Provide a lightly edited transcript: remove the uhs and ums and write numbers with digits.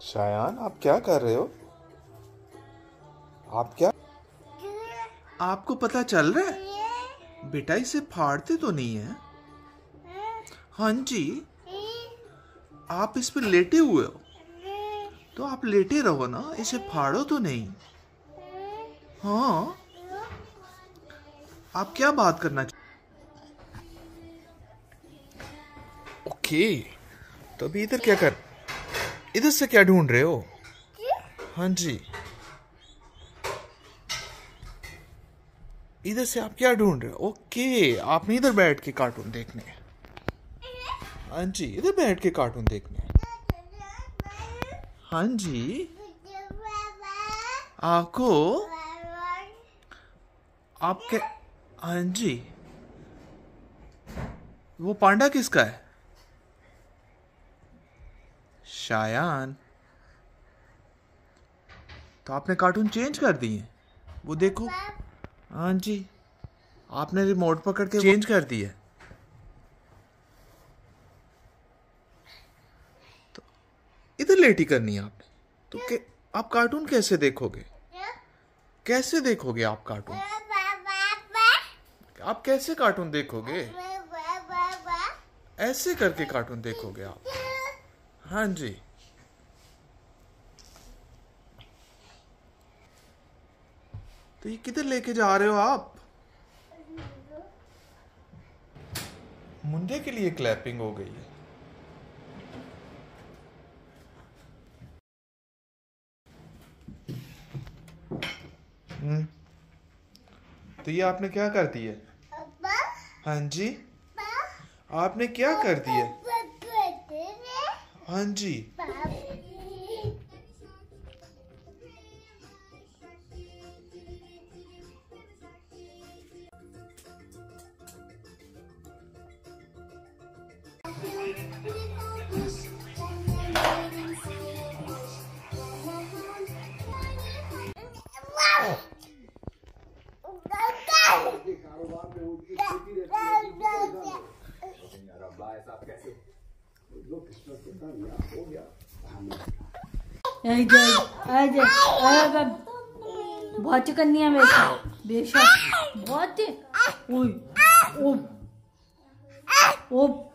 शायान, आप क्या कर रहे हो? आप क्या आपको पता चल रहा है? बेटा, इसे फाड़ते तो नहीं है? हाँ जी। आप इस पे लेटे हुए हो तो आप लेटे रहो ना, इसे फाड़ो तो नहीं। हाँ, आप क्या बात करना ओके, तो अभी इधर क्या कर इधर से क्या ढूंढ रहे हो? हाँ जी, इधर से आप क्या ढूंढ रहे हो? ओके, आपने इधर बैठ के कार्टून देखने। हाँ जी, इधर बैठ के कार्टून देखने। हाँ जी, आपको आपके हाँ जी, वो पांडा किसका है? शायान, तो आपने कार्टून चेंज कर दिए? वो देखो। हाँ जी, आपने रिमोट पकड़ के चेंज कर दिया। तो इधर लेटी करनी है आपने, तो आप कार्टून कैसे देखोगे? कैसे देखोगे आप कार्टून? आप कैसे कार्टून देखोगे? ऐसे करके कार्टून देखोगे आप? हाँ जी। तो ये किधर लेके जा रहे हो आप? मुंडे के लिए क्लैपिंग हो गई है। तो ये आपने क्या कर दिया? हाँ जी, आपने क्या कर दिया? हाँ जी, बहुत चुकन्नी है बेशक बहुत। ओए ओ ओ